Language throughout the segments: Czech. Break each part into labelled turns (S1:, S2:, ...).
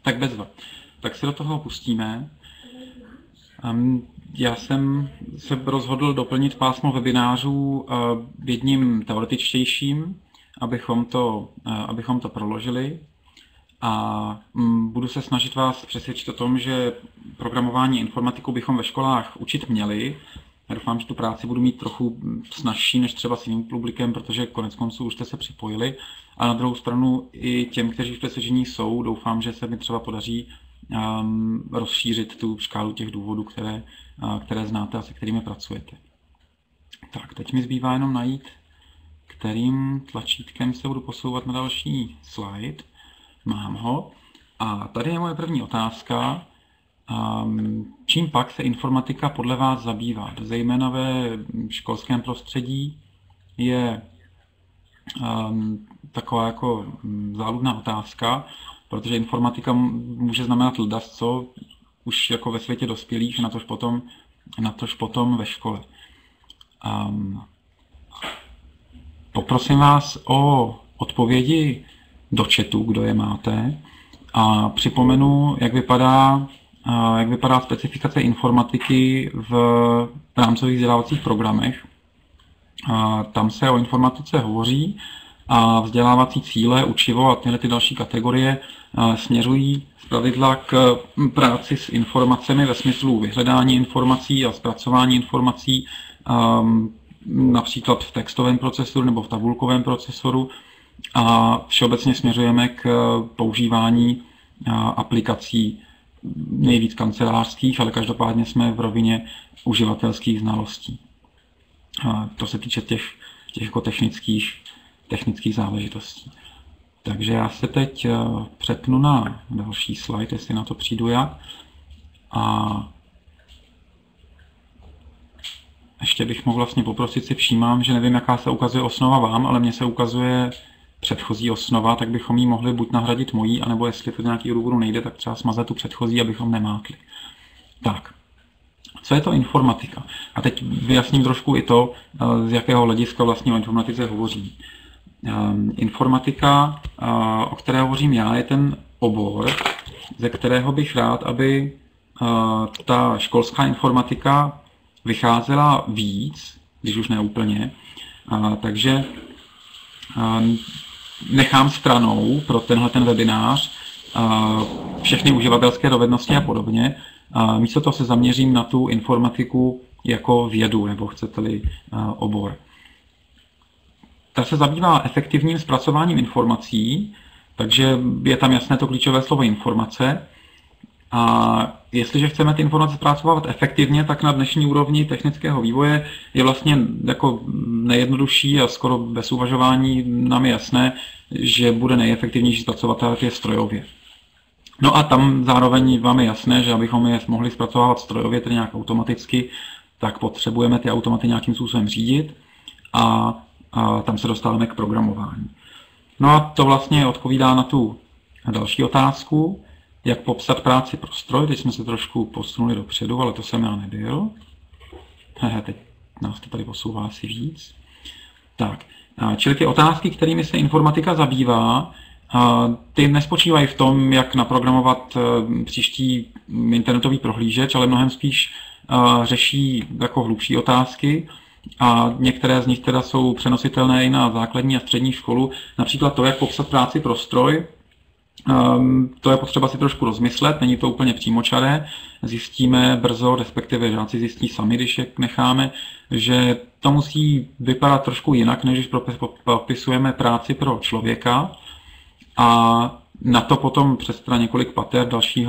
S1: Tak bezva. Tak se do toho pustíme. Já jsem se rozhodl doplnit pásmo webinářů jedním teoretičtějším, abychom to proložili. A budu se snažit vás přesvědčit o tom, že programování informatiku bychom ve školách učit měli. Já doufám, že tu práci budu mít trochu snazší než třeba s jiným publikem, protože koneckonců už jste se připojili. A na druhou stranu i těm, kteří v přesvědčení jsou, doufám, že se mi třeba podaří rozšířit tu škálu těch důvodů, které znáte a se kterými pracujete. Tak, teď mi zbývá jenom najít, kterým tlačítkem se budu posouvat na další slide. Mám ho. A tady je moje první otázka. Čím pak se informatika podle vás zabývá? Zejména ve školském prostředí je taková jako záludná otázka, protože informatika může znamenat ledasco už jako ve světě dospělých, natož potom ve škole. Poprosím vás o odpovědi do chatu, kdo je máte, a připomenu, jak vypadá specifikace informatiky v rámcových vzdělávacích programech. Tam se o informatice hovoří a vzdělávací cíle, učivo a tyhle ty další kategorie směřují zpravidla k práci s informacemi ve smyslu vyhledání informací a zpracování informací, například v textovém procesoru nebo v tabulkovém procesoru, a všeobecně směřujeme k používání aplikací nejvíc kancelářských, ale každopádně jsme v rovině uživatelských znalostí. To se týče těch jako technických záležitostí. Takže já se teď přepnu na další slide, jestli na to přijdu já. A ještě bych mohl vlastně poprosit, si všímám, že nevím, jaká se ukazuje osnova vám, ale mně se ukazuje předchozí osnova, tak bychom ji mohli buď nahradit mojí, anebo jestli to z nějakého důvodu nejde, tak třeba smazat tu předchozí, abychom nemátli. Tak, co je to informatika? A teď vyjasním trošku i to, z jakého hlediska vlastně o informatice hovořím. Informatika, o které hovořím já, je ten obor, ze kterého bych rád, aby ta školská informatika vycházela víc, když už ne úplně. Takže nechám stranou pro ten webinář všechny uživatelské dovednosti a podobně. Místo toho se zaměřím na tu informatiku jako vědu, nebo chcete-li obor. Ta se zabývá efektivním zpracováním informací, takže je tam jasné to klíčové slovo informace. A jestliže chceme ty informace zpracovávat efektivně, tak na dnešní úrovni technického vývoje je vlastně jako nejjednodušší a skoro bez uvažování nám je jasné, že bude nejefektivnější zpracovat je strojově. No a tam zároveň vám je jasné, že abychom je mohli zpracovávat strojově, tedy nějak automaticky, tak potřebujeme ty automaty nějakým způsobem řídit a tam se dostáváme k programování. No a to vlastně odpovídá na tu další otázku, jak popsat práci pro stroj. Teď jsme se trošku posunuli dopředu, ale to jsem já nebyl. Teď nás to tady posouvá asi víc. Tak, čili ty otázky, kterými se informatika zabývá, ty nespočívají v tom, jak naprogramovat příští internetový prohlížeč, ale mnohem spíš řeší jako hlubší otázky, a některé z nich teda jsou přenositelné i na základní a střední školu. Například to, jak popsat práci pro stroj. To je potřeba si trošku rozmyslet, není to úplně přímočaré. Zjistíme brzo, respektive žáci zjistí sami, když je necháme, že to musí vypadat trošku jinak, než když popisujeme práci pro člověka. A na to potom přes teda několik pater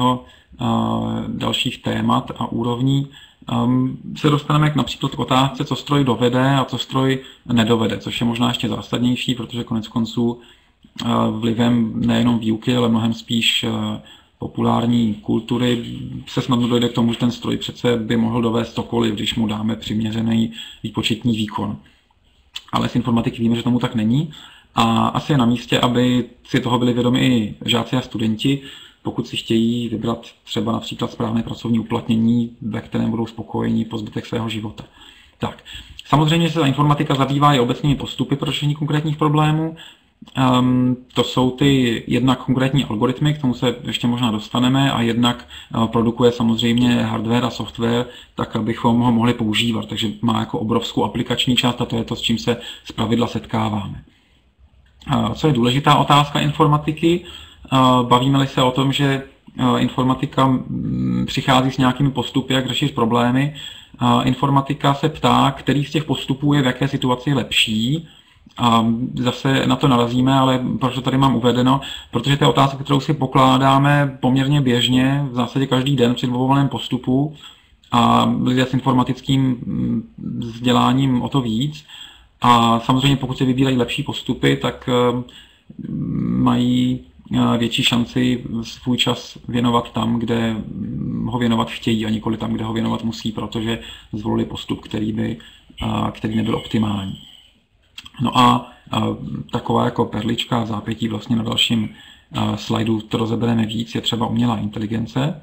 S1: dalších témat a úrovní se dostaneme například k otázce, co stroj dovede a co stroj nedovede, což je možná ještě zásadnější, protože koneckonců vlivem nejenom výuky, ale mnohem spíš populární kultury se snadno dojde k tomu, že ten stroj přece by mohl dovést cokoliv, když mu dáme přiměřený výpočetní výkon. Ale z informatiky víme, že tomu tak není. A asi je na místě, aby si toho byli vědomi i žáci a studenti, pokud si chtějí vybrat třeba například správné pracovní uplatnění, ve kterém budou spokojení po zbytek svého života. Tak, samozřejmě se ta informatika zabývá i obecnými postupy pro řešení konkrétních problémů. To jsou ty jednak konkrétní algoritmy, k tomu se ještě možná dostaneme, a jednak produkuje samozřejmě hardware a software, tak abychom ho mohli používat. Takže má jako obrovskou aplikační část a to je to, s čím se zpravidla setkáváme. Co je důležitá otázka informatiky? Bavíme-li se o tom, že informatika přichází s nějakými postupy, jak řešit problémy. Informatika se ptá, který z těch postupů je v jaké situaci lepší. A zase na to narazíme, ale proč to tady mám uvedeno? Protože to je otázka, kterou si pokládáme poměrně běžně, v zásadě každý den při volném postupu, a lidé s informatickým vzděláním o to víc. A samozřejmě pokud se vybírají lepší postupy, tak mají větší šanci svůj čas věnovat tam, kde ho věnovat chtějí, a nikoli tam, kde ho věnovat musí, protože zvolili postup, který nebyl optimální. No a taková jako perlička v zápětí vlastně na dalším slajdu to rozebereme víc, je třeba umělá inteligence.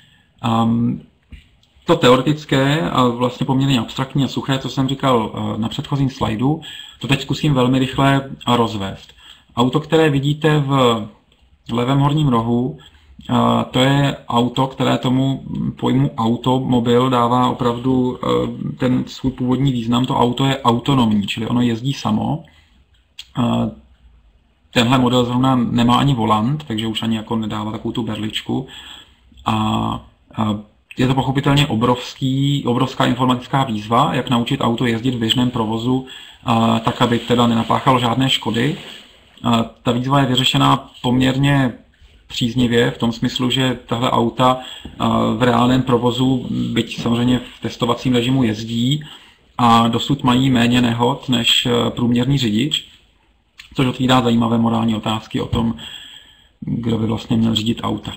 S1: To teoretické a vlastně poměrně abstraktní a suché, co jsem říkal na předchozím slajdu, to teď zkusím velmi rychle rozvést. Auto, které vidíte v levém horním rohu, to je auto, které tomu pojmu automobil dává opravdu ten svůj původní význam. To auto je autonomní, čili ono jezdí samo. Tenhle model zrovna nemá ani volant, takže už ani jako nedává takovou tu berličku. A je to pochopitelně obrovská informatická výzva, jak naučit auto jezdit v běžném provozu, tak aby teda nenapáchalo žádné škody. Ta výzva je vyřešená poměrně příznivě v tom smyslu, že tahle auta v reálném provozu, byť samozřejmě v testovacím režimu jezdí, a dosud mají méně nehod než průměrný řidič, což otvírá zajímavé morální otázky o tom, kdo by vlastně měl řídit auta.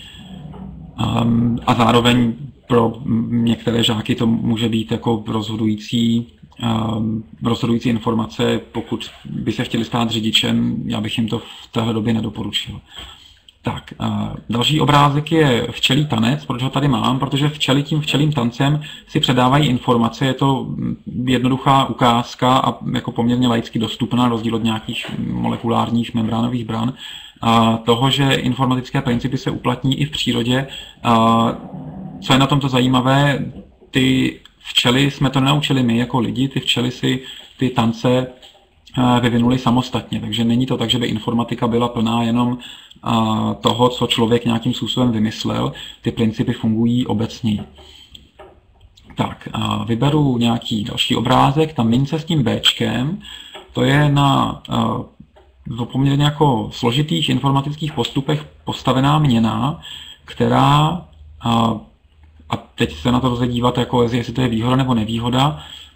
S1: A zároveň pro některé žáky to může být jako rozhodující informace, pokud by se chtěli stát řidičem, já bych jim to v téhle době nedoporučil. Tak, další obrázek je včelí tanec. Proč ho tady mám? Protože včely tím včelím tancem si předávají informace. Je to jednoduchá ukázka a jako poměrně laicky dostupná, rozdíl od nějakých molekulárních membránových bran, toho, že informatické principy se uplatní i v přírodě. Co je na tomto zajímavé, ty včely jsme to nenaučili my jako lidi, ty včely si ty tance vyvinuli samostatně, takže není to tak, že by informatika byla plná jenom toho, co člověk nějakým způsobem vymyslel, ty principy fungují obecně. Tak, vyberu nějaký další obrázek, ta mince s tím Bčkem, to je na poměrně jako složitých informatických postupech postavená měna, která, a teď se na to lze dívat, jako jestli to je výhoda nebo nevýhoda,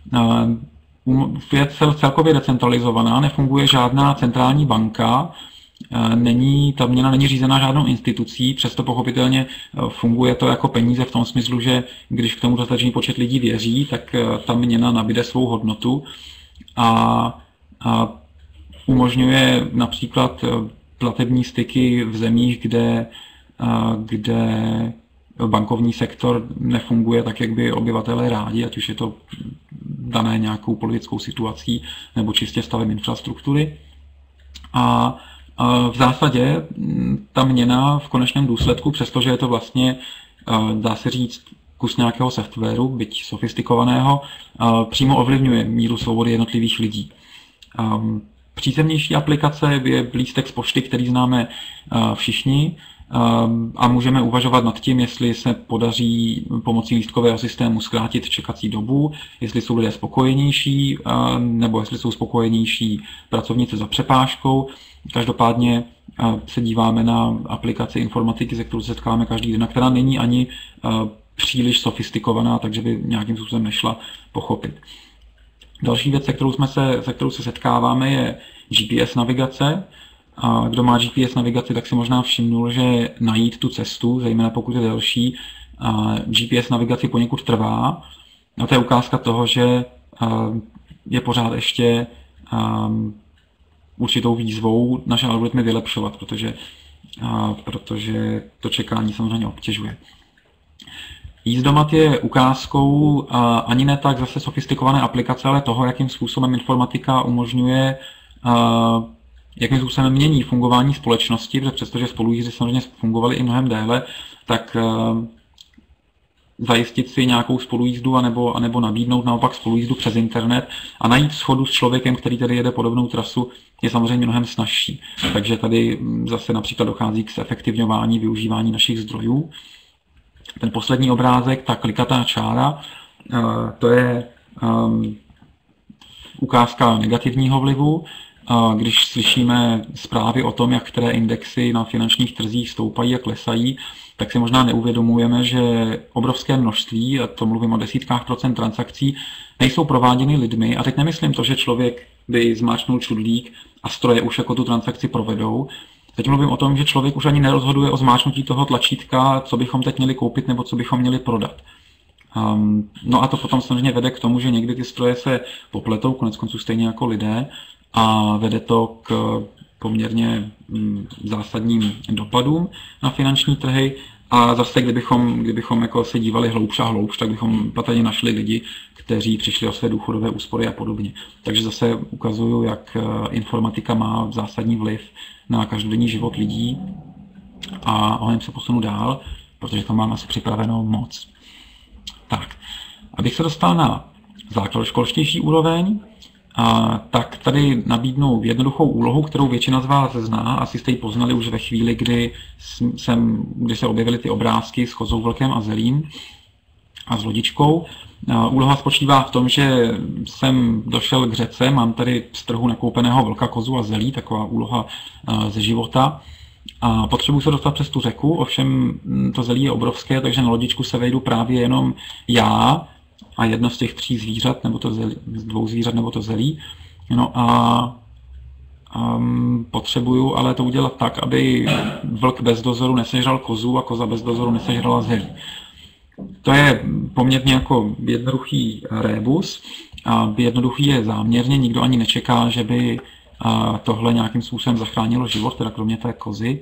S1: je celkově decentralizovaná, nefunguje žádná centrální banka, ta měna není řízená žádnou institucí, přesto pochopitelně funguje to jako peníze v tom smyslu, že když k tomu dostatečný počet lidí věří, tak ta měna nabyde svou hodnotu a umožňuje například platební styky v zemích, kde bankovní sektor nefunguje tak, jak by obyvatelé rádi, ať už je to dané nějakou politickou situací nebo čistě stavem infrastruktury. A v zásadě ta měna v konečném důsledku, přestože je to vlastně, dá se říct, kus nějakého softwaru, byť sofistikovaného, přímo ovlivňuje míru svobody jednotlivých lidí. Přízemnější aplikace je lístek z pošty, který známe všichni, a můžeme uvažovat nad tím, jestli se podaří pomocí lístkového systému zkrátit čekací dobu, jestli jsou lidé spokojenější, nebo jestli jsou spokojenější pracovníci za přepážkou. Každopádně se díváme na aplikaci informatiky, se kterou se setkáme každý den, která není ani příliš sofistikovaná, takže by nějakým způsobem nešla pochopit. Další věc, se kterou se setkáváme, je GPS navigace. A kdo má GPS navigaci, tak si možná všimnul, že najít tu cestu, zejména pokud je delší, GPS navigaci poněkud trvá. A to je ukázka toho, že je pořád ještě určitou výzvou naše algoritmy vylepšovat, protože to čekání samozřejmě obtěžuje. Jízdomat je ukázkou ani ne tak zase sofistikované aplikace, ale toho, jakým způsobem informatika umožňuje jakým způsobem mění fungování společnosti, protože přestože spolujíři samozřejmě fungovali i mnohem déle, tak zajistit si nějakou spolujízdu anebo nabídnout naopak spolujízdu přes internet a najít shodu s člověkem, který tady jede podobnou trasu, je samozřejmě mnohem snazší. Takže tady zase například dochází k zefektivňování využívání našich zdrojů. Ten poslední obrázek, ta klikatá čára, to je ukázka negativního vlivu. Když slyšíme zprávy o tom, jak které indexy na finančních trzích stoupají a klesají, tak si možná neuvědomujeme, že obrovské množství, a to mluvím o desítkách procent transakcí, nejsou prováděny lidmi. A teď nemyslím to, že člověk by zmáčknul čudlík a stroje už jako tu transakci provedou. Teď mluvím o tom, že člověk už ani nerozhoduje o zmáčknutí toho tlačítka, co bychom teď měli koupit nebo co bychom měli prodat. No a to potom samozřejmě vede k tomu, že někdy ty stroje se popletou, koneckonců stejně jako lidé, a vede to k poměrně zásadním dopadům na finanční trhy. A zase, kdybychom jako se dívali hloubš a hloubš, tak bychom patrně našli lidi, kteří přišli o své důchodové úspory a podobně. Takže zase ukazuju, jak informatika má zásadní vliv na každodenní život lidí a o něm se posunu dál, protože to mám asi připraveno moc. Tak, abych se dostal na základoškolštější úroveň, tak tady nabídnu jednoduchou úlohu, kterou většina z vás zná, asi jste ji poznali už ve chvíli, kdy se objevily ty obrázky s kozou, vlkem a zelím a s lodičkou. Úloha spočívá v tom, že jsem došel k řece, mám tady z trhu nakoupeného vlka, kozu a zelí, taková úloha ze života. A potřebuji se dostat přes tu řeku, ovšem to zelí je obrovské, takže na lodičku se vejdu právě jenom já a jedno z těch 3 zvířat, nebo to zelí, z 2 zvířat, nebo to zelí. No a potřebuju ale to udělat tak, aby vlk bez dozoru nesežral kozu a koza bez dozoru nesežrala zelí. To je poměrně jako jednoduchý rébus. Jednoduchý je záměrně, nikdo ani nečeká, že by tohle nějakým způsobem zachránilo život, teda kromě té kozy.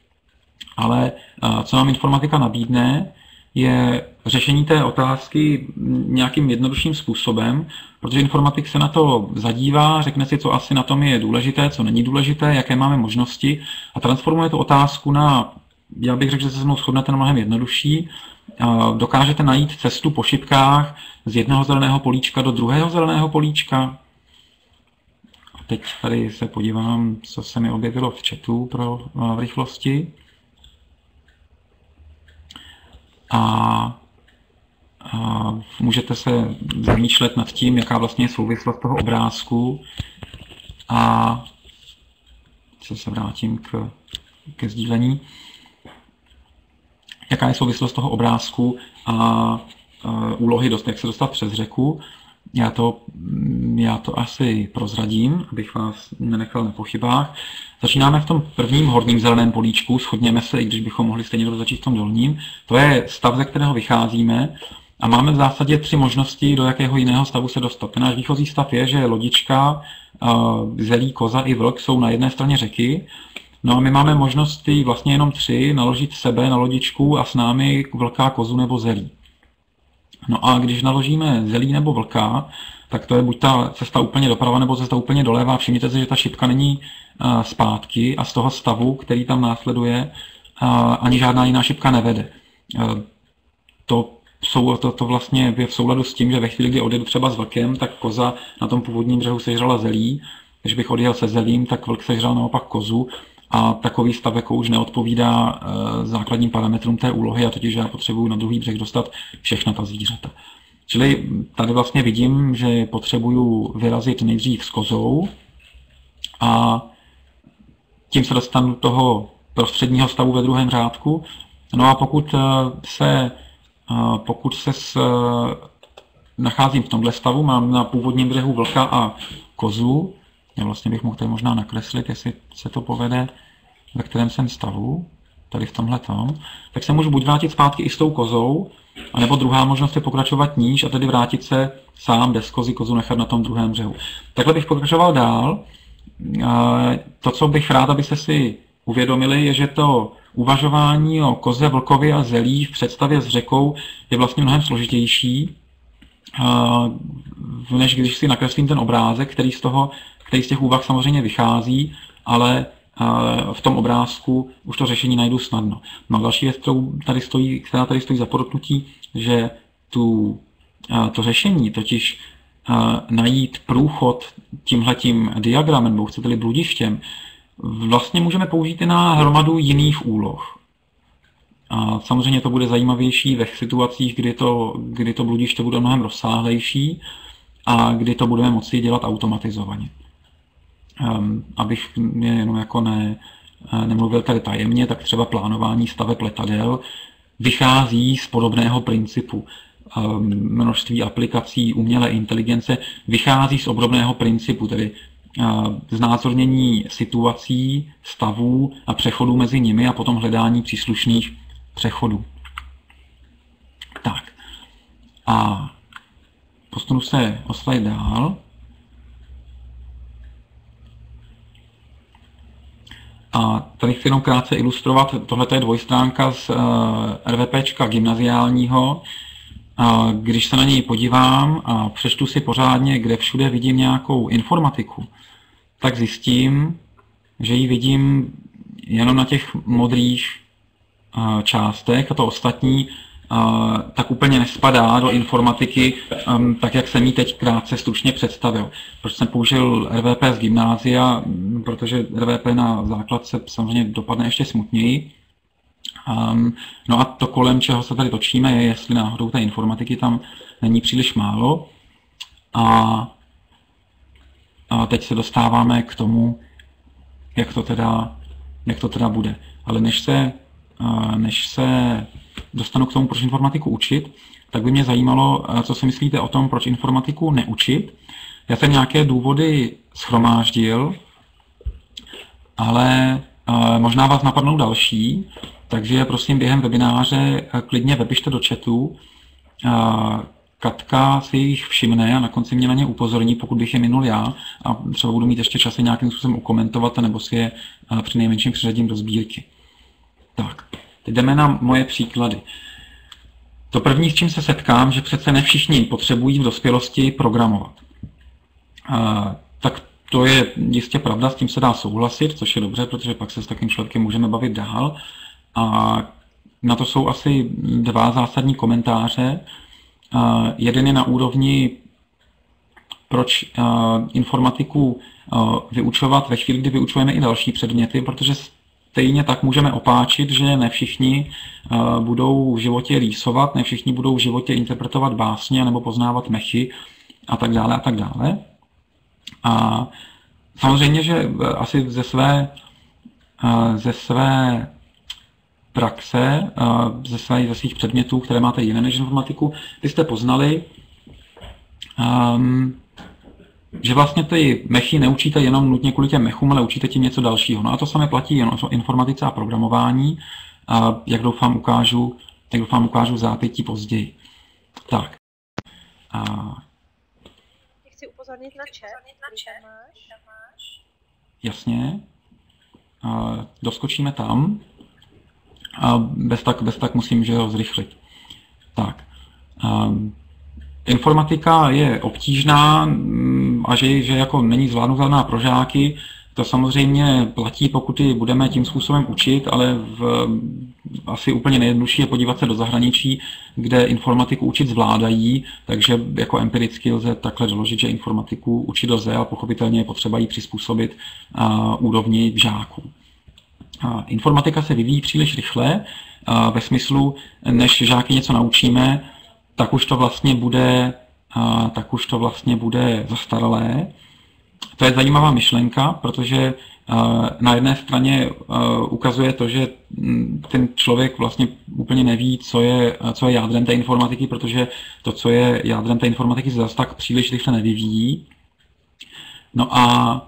S1: Ale co nám informatika nabídne, je řešení té otázky nějakým jednodušším způsobem, protože informatik se na to zadívá, řekne si, co asi na tom je důležité, co není důležité, jaké máme možnosti a transformuje tu otázku na, já bych řekl, že se se mnou shodnete, na mnohem jednodušší. Dokážete najít cestu po šipkách z jednoho zeleného políčka do druhého zeleného políčka. Teď tady se podívám, co se mi objevilo v chatu v rychlosti. A můžete se zamýšlet nad tím, jaká vlastně je souvislost toho obrázku. A se vrátím ke sdílení. Jaká je souvislost toho obrázku a úlohy, jak se dostat přes řeku. Já to asi prozradím, abych vás nenechal na pochybách. Začínáme v tom prvním horním zeleném políčku, shodněme se, i když bychom mohli stejně začít v tom dolním. To je stav, ze kterého vycházíme a máme v zásadě 3 možnosti, do jakého jiného stavu se dostat. Ten náš výchozí stav je, že lodička, zelí, koza i vlk jsou na jedné straně řeky. No a my máme možnosti vlastně jenom 3, naložit sebe na lodičku a s námi vlka, kozu nebo zelí. No a když naložíme zelí nebo vlka, tak to je buď ta cesta úplně doprava nebo cesta úplně doleva. Všimněte si, že ta šipka není zpátky a z toho stavu, který tam následuje, ani žádná jiná šipka nevede. To vlastně je v souladu s tím, že ve chvíli, kdy odjedu třeba s vlkem, tak koza na tom původním břehu sežrala zelí. Když bych odjel se zelím, tak vlk sežral naopak kozu. A takový stav jako už neodpovídá základním parametrům té úlohy, a totiž já potřebuji na druhý břeh dostat všechna ta zvířata. Čili tady vlastně vidím, že potřebuju vyrazit nejdřív s kozou a tím se dostanu do toho prostředního stavu ve druhém řádku. No a pokud se nacházím v tomhle stavu, mám na původním břehu vlka a kozu. Já vlastně bych mohl tady možná nakreslit, jestli se to povede, ve kterém jsem stavu, tady v tomhletom, tak se můžu buď vrátit zpátky i s tou kozou, anebo druhá možnost je pokračovat níž a tedy vrátit se sám bez kozy, kozu nechat na tom druhém břehu. Takhle bych pokračoval dál. To, co bych rád, abyste si uvědomili, je, že to uvažování o koze, vlkovi a zelí v představě s řekou je vlastně mnohem složitější, než když si nakreslím ten obrázek, který z těch úvah samozřejmě vychází, ale v tom obrázku už to řešení najdu snadno. No a další věc, která tady stojí za podotknutí, že to řešení, totiž najít průchod tímhletím diagramem, nebo chcete-li bludištěm, vlastně můžeme použít i na hromadu jiných úloh. A samozřejmě to bude zajímavější ve situacích, kdy to bludiště bude mnohem rozsáhlejší a kdy to budeme moci dělat automatizovaně. Abych jenom jako nemluvil tady tajemně, tak třeba plánování staveb letadel vychází z podobného principu. Množství aplikací umělé inteligence vychází z obdobného principu, tedy znázornění situací, stavů a přechodů mezi nimi a potom hledání příslušných přechodů. Tak. A postanu se o slide dál. A tady chci jenom krátce ilustrovat, tohle je dvojstránka z RVPčka gymnaziálního. A když se na něj podívám a přečtu si pořádně, kde všude vidím nějakou informatiku, tak zjistím, že ji vidím jenom na těch modrých částech a to ostatní tak úplně nespadá do informatiky, tak jak jsem ji teď krátce stručně představil. Proč jsem použil RVP z gymnázia, protože RVP na základce samozřejmě dopadne ještě smutněji. No a to, kolem čeho se tady točíme, je, jestli náhodou té informatiky tam není příliš málo. A teď se dostáváme k tomu, jak to teda bude. Ale než se dostanu k tomu, proč informatiku učit, tak by mě zajímalo, co si myslíte o tom, proč informatiku neučit. Já jsem nějaké důvody shromáždil, ale možná vás napadnou další, takže prosím během webináře klidně vypište do chatu. Katka si jich všimne a na konci mě na ně upozorní, pokud bych je minul já a třeba budu mít ještě časy nějakým způsobem ukomentovat nebo si je přinejmenším přiřadím do sbírky. Tak, teď jdeme na moje příklady. To první, s čím se setkám, že přece ne všichni potřebují v dospělosti programovat. Tak to je jistě pravda, s tím se dá souhlasit, což je dobře, protože pak se s takovým člověkem můžeme bavit dál. A na to jsou asi dva zásadní komentáře. Jeden je na úrovni, proč informatiku vyučovat ve chvíli, kdy vyučujeme i další předměty, protože stejně tak můžeme opáčit, že ne všichni budou v životě rýsovat, ne všichni budou v životě interpretovat básně nebo poznávat mechy a tak dále a tak dále. A samozřejmě, že asi ze své praxe, ze svých předmětů, které máte jiné než informatiku, vy jste poznali, že vlastně ty mechy neučíte jenom nutně kvůli těm mechům, ale učíte tím něco dalšího. No a to samé platí jen o informatice a programování, jak doufám ukážu zápětí později. Tak.
S2: Chci upozornit na chat.
S1: Jasně. Doskočíme tam. Bez tak musím, že ho zrychlit. Tak. Informatika je obtížná a že jako není zvládnutelná pro žáky, to samozřejmě platí, pokud ji budeme tím způsobem učit, ale asi úplně nejjednodušší je podívat se do zahraničí, kde informatiku učit zvládají, takže jako empiricky lze takhle doložit, že informatiku učit lze a pochopitelně je potřeba ji přizpůsobit úrovni žáků. Informatika se vyvíjí příliš rychle, ve smyslu, než žáky něco naučíme, tak už to vlastně bude zastaralé. To je zajímavá myšlenka, protože na jedné straně ukazuje to, že ten člověk vlastně úplně neví, co je jádrem té informatiky, protože to, co je jádrem té informatiky, se zase tak příliš rychle nevyvíjí. No a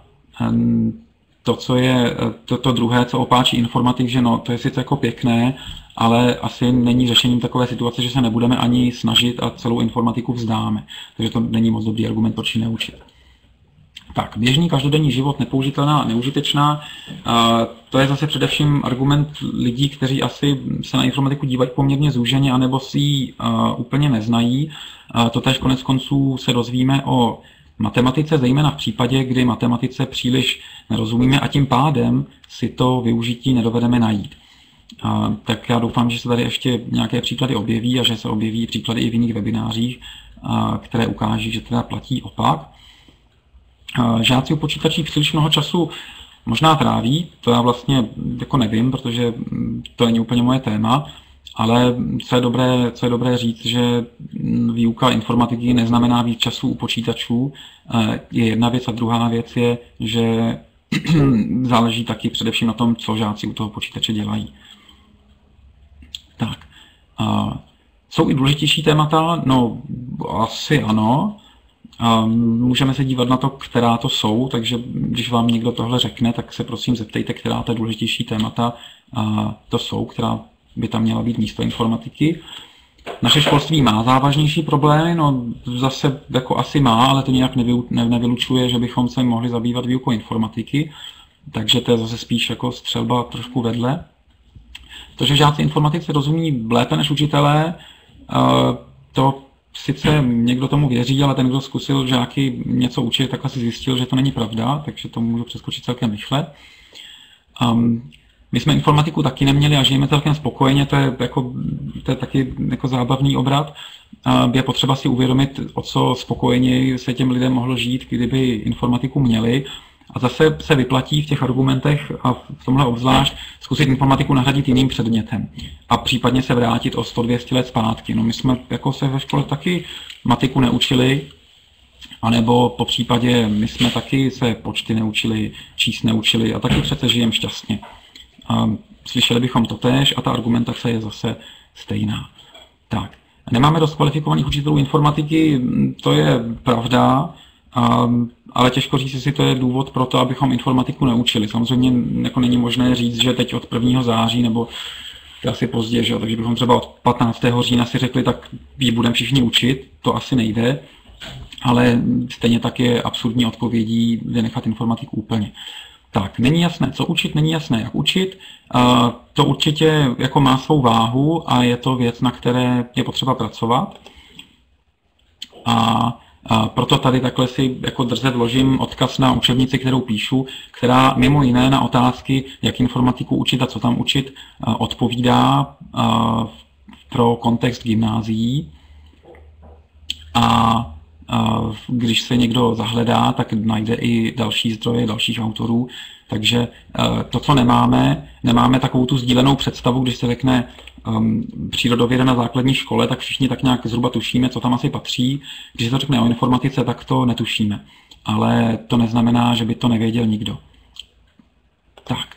S1: to druhé, co opáčí informatik, že no, to je sice jako pěkné, ale asi není řešením takové situace, že se nebudeme ani snažit a celou informatiku vzdáme. Takže to není moc dobrý argument, proč ji neučit. Tak, běžný každodenní život, nepoužitelná a neužitečná, to je zase především argument lidí, kteří asi se na informatiku dívají poměrně zúženě, anebo si ji úplně neznají. To též konec konců se dozvíme o matematice, zejména v případě, kdy matematice příliš nerozumíme a tím pádem si to využití nedovedeme najít. Tak já doufám, že se tady ještě nějaké příklady objeví a že se objeví příklady i v jiných webinářích, které ukáží, že teda platí opak. Žáci u počítačí příliš mnoho času možná tráví, to já vlastně jako nevím, protože to není úplně moje téma, ale co je dobré říct, že výuka informatiky neznamená víc času u počítačů, je jedna věc a druhá věc je, že záleží taky především na tom, co žáci u toho počítače dělají. Tak. Jsou i důležitější témata? No, asi ano. Můžeme se dívat na to, která to jsou, takže když vám někdo tohle řekne, tak se prosím zeptejte, která ta důležitější témata to jsou, která by tam měla být místo informatiky. Naše školství má závažnější problémy, no zase jako asi má, ale to nějak nevylučuje, že bychom se mohli zabývat výukou informatiky, takže to je zase spíš jako střelba trošku vedle. To, že žáci informatice rozumí lépe než učitelé, to sice někdo tomu věří, ale ten, kdo zkusil žáky něco učit, tak asi zjistil, že to není pravda, takže to můžu přeskočit celkem rychle. My jsme informatiku taky neměli a žijeme celkem spokojeně, to je taky jako zábavný obrat. Je potřeba si uvědomit, o co spokojeněji se těm lidem mohlo žít, kdyby informatiku měli. A zase se vyplatí v těch argumentech a v tomhle obzvlášť zkusit informatiku nahradit jiným předmětem a případně se vrátit o 100-200 let zpátky. No my jsme jako se ve škole taky matiku neučili, anebo po případě my jsme taky se počty neučili, číst neučili a taky přece žijeme šťastně. Slyšeli bychom to též a ta argumentace je zase stejná. Tak. Nemáme dost kvalifikovaných učitelů informatiky, to je pravda, ale těžko říct, jestli to je důvod pro to, abychom informatiku neučili. Samozřejmě jako není možné říct, že teď od 1. září nebo asi pozdě, že? Takže bychom třeba od 15. října si řekli, tak ji budeme všichni učit, to asi nejde, ale stejně tak je absurdní odpovědí vynechat informatiku úplně. Tak, není jasné, co učit, není jasné, jak učit. To určitě jako má svou váhu a je to věc, na které je potřeba pracovat. A proto tady takhle si jako drze vložím odkaz na učebnici, kterou píšu, která mimo jiné na otázky, jak informatiku učit a co tam učit, odpovídá pro kontext gymnázií. A když se někdo zahledá, tak najde i další zdroje, dalších autorů. Takže to, co nemáme takovou tu sdílenou představu, když se řekne přírodověda na základní škole, tak všichni tak nějak zhruba tušíme, co tam asi patří. Když se to řekne o informatice, tak to netušíme. Ale to neznamená, že by to nevěděl nikdo. Tak.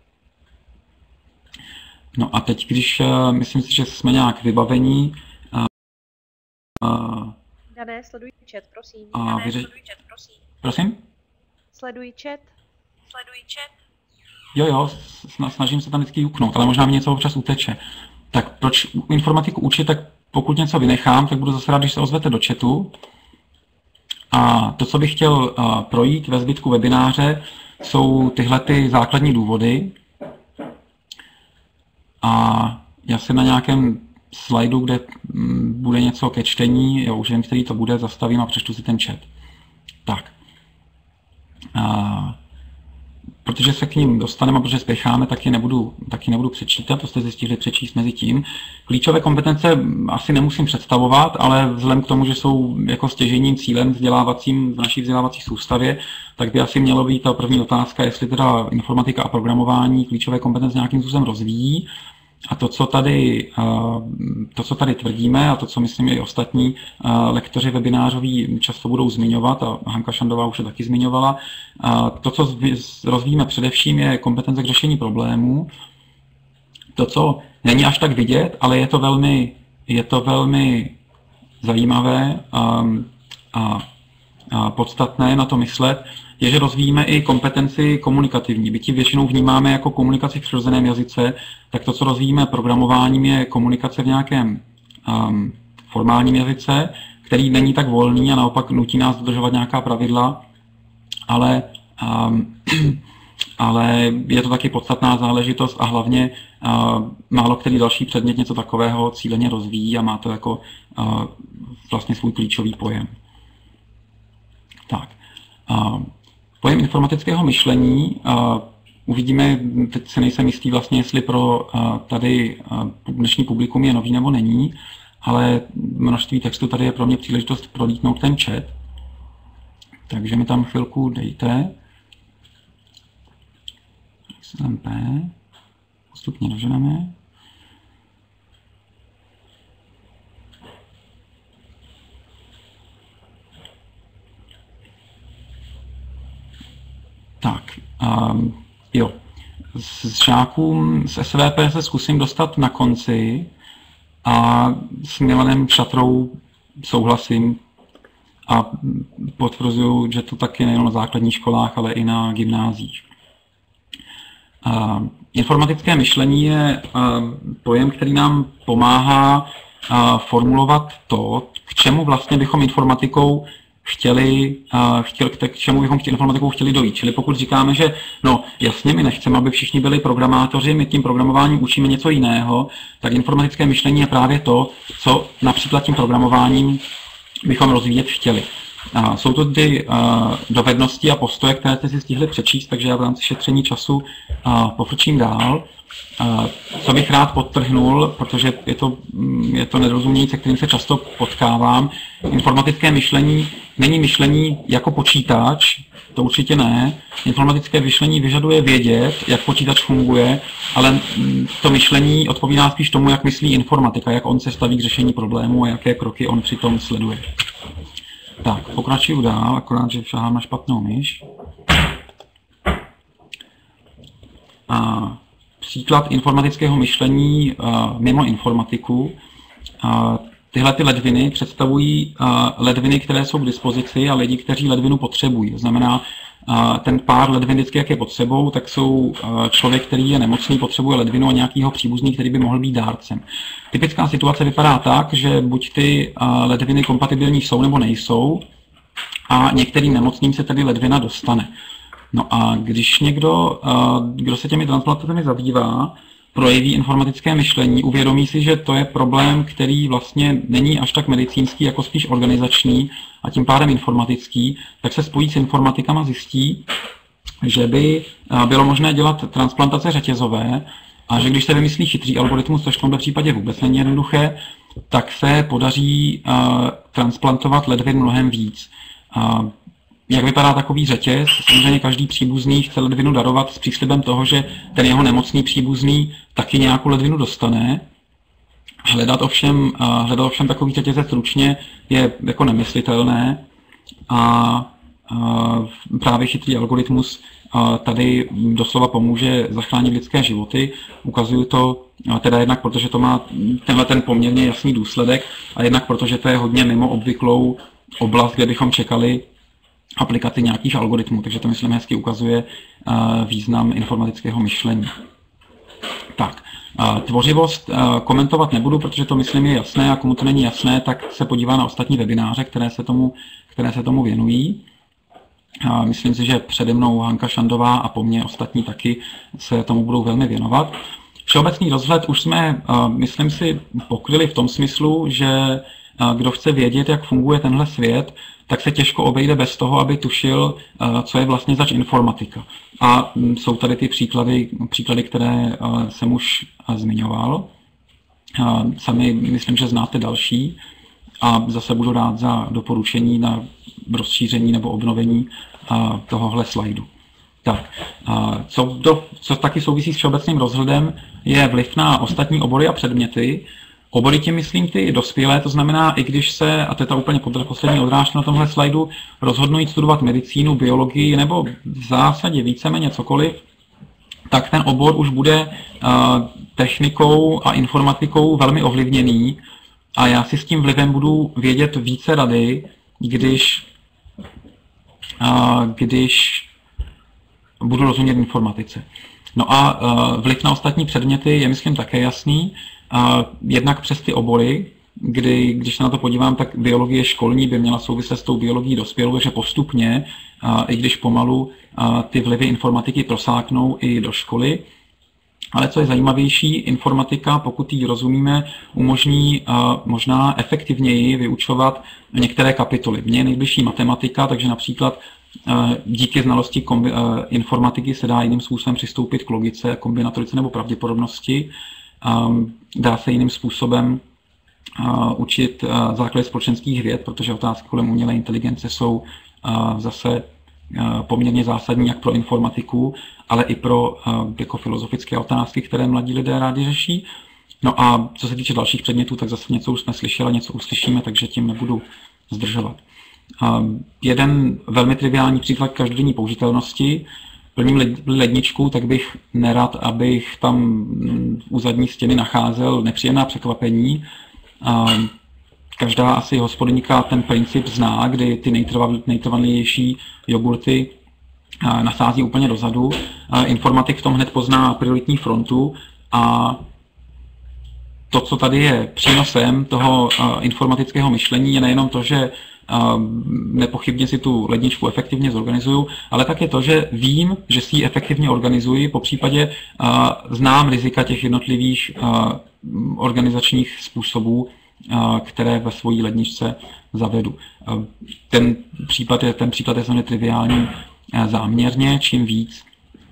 S1: No a teď, když myslím si, že jsme nějak vybavení.
S2: Dané, sleduj chat, prosím.
S1: Sleduj chat, prosím. Prosím?
S2: Sleduj chat.
S1: Jo, snažím se tam vždycky juknout, ale možná mi něco občas uteče. Tak proč informatiku učit, tak pokud něco vynechám, tak budu zase rád, když se ozvete do chatu. A to, co bych chtěl projít ve zbytku webináře, jsou tyhle ty základní důvody. A já si na nějakém slajdu, kde bude něco ke čtení, já už vím, který to bude, zastavím a přečtu si ten chat. Tak. Protože se k ním dostaneme a protože spěcháme, taky nebudu přečítat, to jste zjistili přečíst mezi tím. Klíčové kompetence asi nemusím představovat, ale vzhledem k tomu, že jsou jako stěžejním cílem vzdělávacím v naší vzdělávací soustavě, tak by asi mělo být ta první otázka, jestli teda informatika a programování klíčové kompetence nějakým způsobem rozvíjí. A to, co tady tvrdíme a to, co myslím i ostatní lektoři webinářoví často budou zmiňovat, a Hanka Šandová už je taky zmiňovala, to, co rozvíjíme především, je kompetence k řešení problémů. To, co není až tak vidět, ale je to velmi zajímavé a podstatné na to myslet, je, že rozvíjíme i kompetenci komunikativní. Byť ji většinou vnímáme jako komunikaci v přirozeném jazyce, tak to, co rozvíjíme programováním, je komunikace v nějakém formálním jazyce, který není tak volný a naopak nutí nás dodržovat nějaká pravidla, ale je to taky podstatná záležitost a hlavně málo který další předmět něco takového cíleně rozvíjí a má to jako vlastně svůj klíčový pojem. Tak. Pojem informatického myšlení uvidíme, teď se nejsem jistý vlastně, jestli pro tady dnešní publikum je nový nebo není, ale množství textu tady je pro mě příležitost prolítnout ten chat. Takže mi tam chvilku dejte. XMP. Postupně doženeme. Tak, jo. S žákům z SVP se zkusím dostat na konci a s Milanem Šatrou souhlasím a potvrzuju, že to taky nejen na základních školách, ale i na gymnáziích. Informatické myšlení je pojem, který nám pomáhá formulovat to, k čemu vlastně bychom informatikou k čemu bychom informatikou chtěli dojít. Čili pokud říkáme, že no jasně, my nechceme, aby všichni byli programátoři, my tím programováním učíme něco jiného, tak informatické myšlení je právě to, co například tím programováním bychom rozvíjet chtěli. Jsou to ty dovednosti a postoje, které jste si stihli přečíst, takže já v rámci šetření času pofrčím dál. Co bych rád podtrhnul, protože je to nedorozumění, se kterým se často potkávám. Informatické myšlení není myšlení jako počítač, to určitě ne. Informatické myšlení vyžaduje vědět, jak počítač funguje, ale to myšlení odpovídá spíš tomu, jak myslí informatika, jak on se staví k řešení problému a jaké kroky on přitom sleduje. Tak, pokračuju dál, akorát, že šahám na špatnou myš. Příklad informatického myšlení mimo informatiku. Tyhle ty ledviny představují ledviny, které jsou k dispozici a lidi, kteří ledvinu potřebují. To znamená, ten pár ledvin vždycky, jak je pod sebou, tak jsou člověk, který je nemocný, potřebuje ledvinu a nějakýho příbuzný, který by mohl být dárcem. Typická situace vypadá tak, že buď ty ledviny kompatibilní jsou nebo nejsou a některým nemocným se tedy ledvina dostane. No a když někdo, kdo se těmi transplantacemi zabývá, projeví informatické myšlení, uvědomí si, že to je problém, který vlastně není až tak medicínský, jako spíš organizační a tím pádem informatický, tak se spojí s informatikama a zjistí, že by bylo možné dělat transplantace řetězové a že když se vymyslí chytrý algoritmus, což v tomto případě vůbec není jednoduché, tak se podaří transplantovat ledvin mnohem víc. Jak vypadá takový řetěz? Samozřejmě každý příbuzný chce ledvinu darovat s příslibem toho, že ten jeho nemocný příbuzný taky nějakou ledvinu dostane. Hledat ovšem takový řetězec ručně je jako nemyslitelné a právě chytrý algoritmus tady doslova pomůže zachránit lidské životy. Ukazuju to teda jednak, protože to má tenhle ten poměrně jasný důsledek a jednak, protože to je hodně mimo obvyklou oblast, kde bychom čekali aplikaci nějakých algoritmů, takže to myslím hezky ukazuje význam informatického myšlení. Tak, tvořivost komentovat nebudu, protože to myslím je jasné a komu to není jasné, tak se podívá na ostatní webináře, které se tomu věnují. Myslím si, že přede mnou Hanka Šandová a po mně ostatní taky se tomu budou velmi věnovat. Všeobecný rozhled už jsme, myslím si, pokryli v tom smyslu, že kdo chce vědět, jak funguje tenhle svět, tak se těžko obejde bez toho, aby tušil, co je vlastně zač informatika. A jsou tady ty příklady, které jsem už zmiňoval. Sami myslím, že znáte další a zase budu rád za doporučení na rozšíření nebo obnovení tohohle slajdu. Tak, co taky souvisí s všeobecným rozhledem, je vliv na ostatní obory a předměty. Obory tím myslím ty dospělé, to znamená, i když se, a to je ta úplně poslední odrážka na tomhle slajdu, rozhodnou jít studovat medicínu, biologii nebo v zásadě víceméně cokoliv, tak ten obor už bude technikou a informatikou velmi ovlivněný a já si s tím vlivem budu vědět více rady, když budu rozumět informatice. No a vliv na ostatní předměty je, myslím, také jasný. Jednak přes ty obory, když se na to podívám, tak biologie školní by měla souviset s tou biologií dospělou, takže postupně, i když pomalu, ty vlivy informatiky prosáknou i do školy. Ale co je zajímavější, informatika, pokud ji rozumíme, umožní možná efektivněji vyučovat některé kapitoly. Mně je nejbližší matematika, takže například díky znalosti informatiky se dá jiným způsobem přistoupit k logice, kombinatorice nebo pravděpodobnosti. Dá se jiným způsobem učit základy společenských věd, protože otázky kolem umělé inteligence jsou zase poměrně zásadní jak pro informatiku, ale i pro jako filozofické otázky, které mladí lidé rádi řeší. No a co se týče dalších předmětů, tak zase něco už jsme slyšeli, něco uslyšíme, takže tím nebudu zdržovat. Jeden velmi triviální příklad každodenní použitelnosti. Plním ledničku, tak bych nerad, abych tam u zadní stěny nacházel nepříjemná překvapení. Každá asi hospodyníka ten princip zná, kdy ty nejtrvanlivější jogurty nasází úplně dozadu. Informatik v tom hned pozná prioritní frontu a to, co tady je přínosem toho informatického myšlení, je nejenom to, že nepochybně si tu ledničku efektivně zorganizuju, ale také to, že vím, že si ji efektivně organizuji, popřípadě znám rizika těch jednotlivých organizačních způsobů, které ve svojí ledničce zavedu. Ten příklad je samozřejmě triviální záměrně, čím víc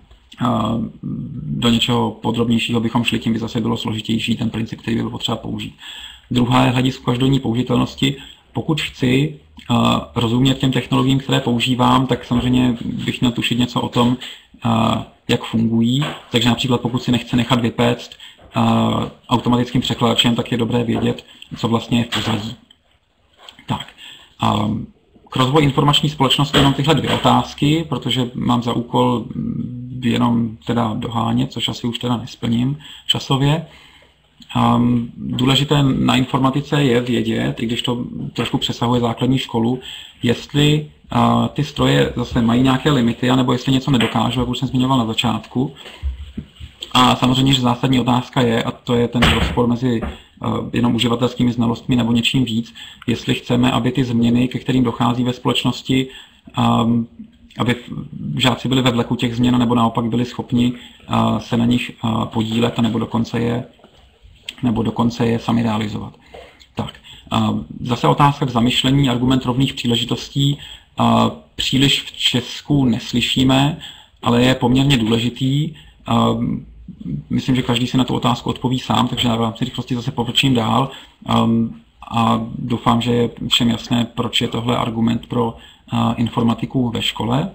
S1: do něčeho podrobnějšího bychom šli, tím by zase bylo složitější ten princip, který by bylo potřeba použít. Druhá je hledisko každodenní použitelnosti. Pokud chci rozumět těm technologiím, které používám, tak samozřejmě bych měl tušit něco o tom, jak fungují. Takže například pokud si nechce nechat vypéct automatickým překladačem, tak je dobré vědět, co vlastně je v pozadí. Tak. K rozvoji informační společnosti jenom tyhle dvě otázky, protože mám za úkol jenom teda dohánět, což asi už teda nesplním časově. Důležité na informatice je vědět, i když to trošku přesahuje základní školu, jestli ty stroje zase mají nějaké limity, anebo jestli něco nedokážou, jak už jsem zmiňoval na začátku. A samozřejmě, že zásadní otázka je, a to je ten rozpor mezi jenom uživatelskými znalostmi nebo něčím víc, jestli chceme, aby ty změny, ke kterým dochází ve společnosti, aby žáci byli ve vleku těch změn, nebo naopak byli schopni se na nich podílet, nebo dokonce je sami realizovat. Tak. Zase otázka k zamyšlení, argument rovných příležitostí. Příliš v Česku neslyšíme, ale je poměrně důležitý. Myslím, že každý si na tu otázku odpoví sám, takže na rámci rychlosti zase povrčím dál a doufám, že je všem jasné, proč je tohle argument pro informatiku ve škole.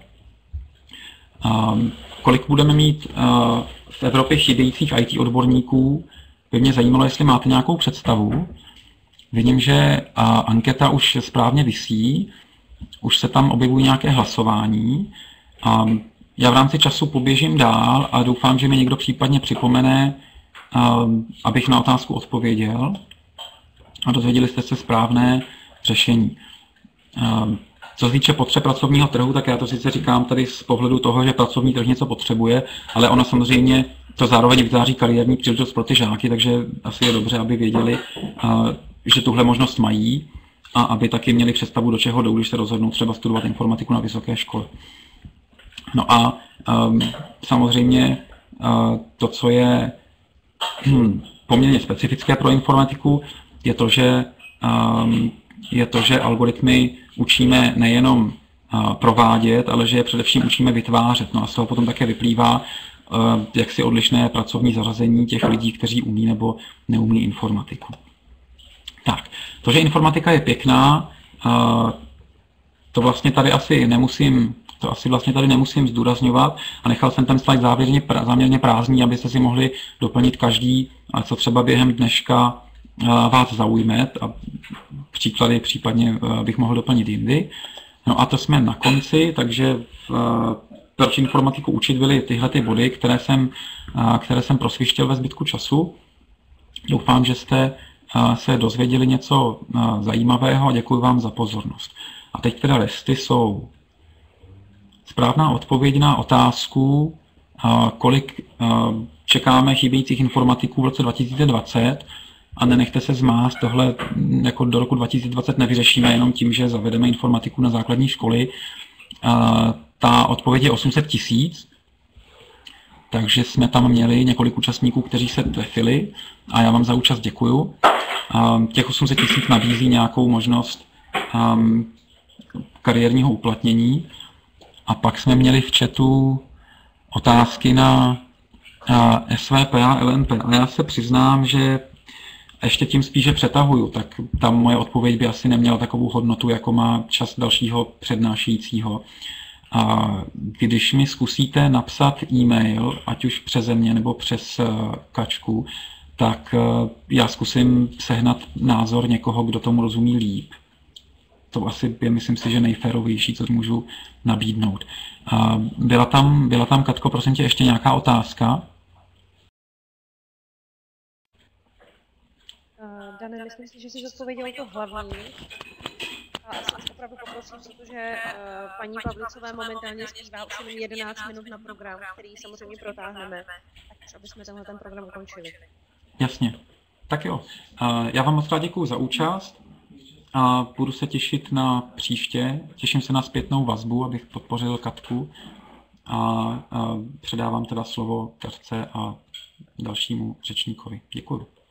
S1: Kolik budeme mít v Evropě chybějících IT odborníků, by mě zajímalo, jestli máte nějakou představu. Vidím, že anketa už správně visí, už se tam objevují nějaké hlasování. Já v rámci času poběžím dál a doufám, že mi někdo případně připomene, abych na otázku odpověděl a dozvěděli jste se správné řešení. Co se týče potřeb pracovního trhu, tak já to sice říkám tady z pohledu toho, že pracovní trh něco potřebuje, ale ono samozřejmě to zároveň vytváří kariérní příležitost pro ty žáky, takže asi je dobře, aby věděli, že tuhle možnost mají a aby taky měli představu, do čeho jdou, když se rozhodnou třeba studovat informatiku na vysoké škole. No a samozřejmě to, co je poměrně specifické pro informatiku, je to, že algoritmy učíme nejenom provádět, ale že je především učíme vytvářet. No a z toho potom také vyplývá jaksi odlišné pracovní zařazení těch lidí, kteří umí nebo neumí informatiku. Tak, to, že informatika je pěkná, to vlastně tady asi nemusím zdůrazňovat a nechal jsem ten slide záměrně prázdný, abyste si mohli doplnit každý, co třeba během dneška vás zaujme a příklady případně bych mohl doplnit jindy. No a to jsme na konci, takže proč informatiku učit byly tyhle ty body, které jsem prosvištěl ve zbytku času. Doufám, že jste se dozvěděli něco zajímavého a děkuji vám za pozornost. A teď teda resty jsou správná odpověď na otázku, kolik čekáme chybějících informatiků v roce 2020 a nenechte se zmást, tohle jako do roku 2020 nevyřešíme jenom tím, že zavedeme informatiku na základní školy. Ta odpověď je 800 000. takže jsme tam měli několik účastníků, kteří se trefili a já vám za účast děkuju. Těch 800 000 nabízí nějakou možnost kariérního uplatnění. A pak jsme měli v chatu otázky na SVP a LNP. A já se přiznám, že ještě tím spíše přetahuju, tak tam moje odpověď by asi neměla takovou hodnotu, jako má čas dalšího přednášejícího. A když mi zkusíte napsat e-mail, ať už přeze mě nebo přes Kačku, tak já zkusím sehnat názor někoho, kdo tomu rozumí líp. To asi je, myslím si, že nejférovější, co můžu nabídnout. Byla tam, Katko, prosím tě, ještě nějaká otázka?
S2: Dane, myslím si, že jsi zodpověděl to hlavní. A asi opravdu poprosím, protože paní Pavlicové momentálně zbývá už jenom 11 minut na program, který samozřejmě protáhneme, tak už aby jsme tenhle ten program ukončili.
S1: Jasně. Tak jo. Já vám moc krát děkuju za účast a budu se těšit na příště. Těším se na zpětnou vazbu, abych podpořil Katku a předávám teda slovo Terce a dalšímu řečníkovi. Děkuju.